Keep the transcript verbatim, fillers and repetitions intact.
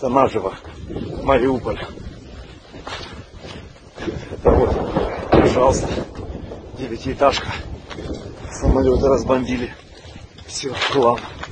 просто наживо Мариуполь. Это вот, пожалуйста, девятиэтажка. Самолеты разбомбили. Все, хлам.